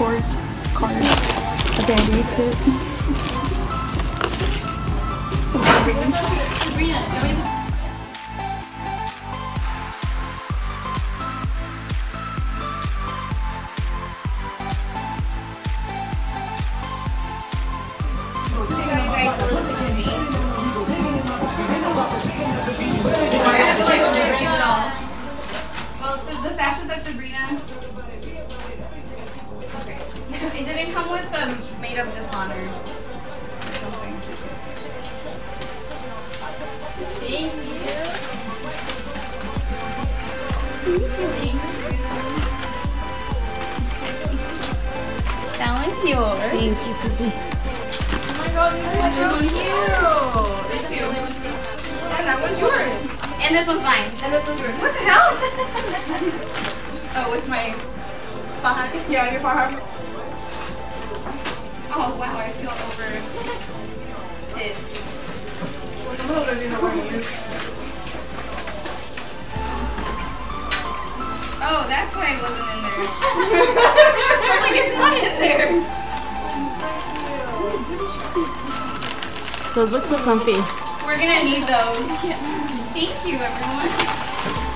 sports card, a Band-Aid kit. Sabrina, show me. Well, so the sashes at Sabrina. Okay. It didn't come with the Made of Dishonor or something. Thank you. That one's yours. Thank you, Susie. Oh my god, these are so cute. Thank you. And that one's yours. And this one's mine. And this one's yours. What the hell? Oh, with my behind? Yeah, your forearm. Oh wow, I feel over. Did. Well, some of those are doing what I use. Oh, that's why it wasn't in there. I'm like, it's not in there. Those look so comfy. We're gonna need those. Thank you, everyone.